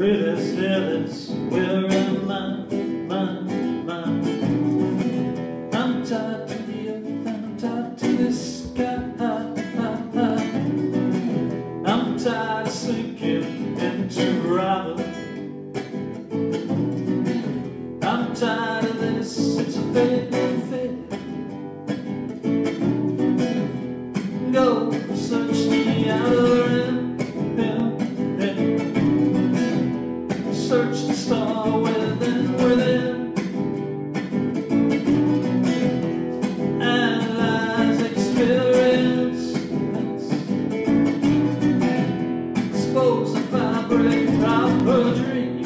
Breathless, fearless, where am I? I'm tied to the earth, I'm tied to the sky. I'm tired of sinking into gravity. I'm tired of this, it's a fate. Go search me out of search the star within, analyze experience, expose the fabric of a dream.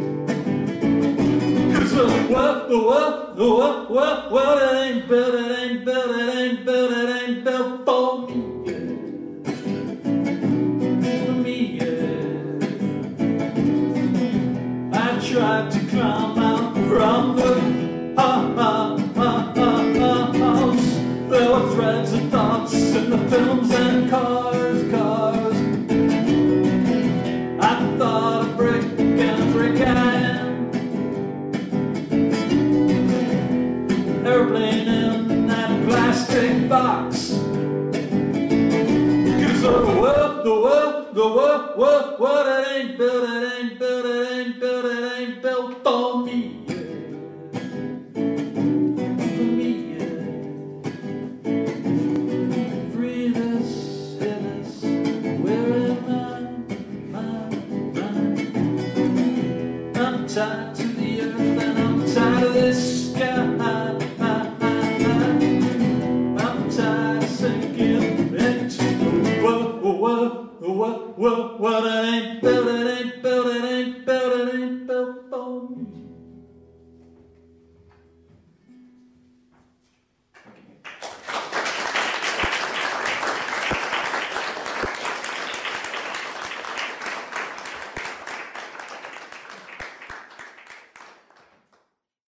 'Cause the world it ain't built, it ain't built, it ain't built, it ain't built for me. Tried to climb out from the house. There were threads of thoughts in the films and cars. I thought a brick and a brick I am. Airplane in that plastic box. 'Cause the world it ain't built, it ain't built, it ain't built, it ain't built for me. For me, free this, where am I? I'm tied to the earth and I'm tired of this sky. I'm tired of sinking into what it ain't built, it ain't built, it ain't built, it ain't built for me.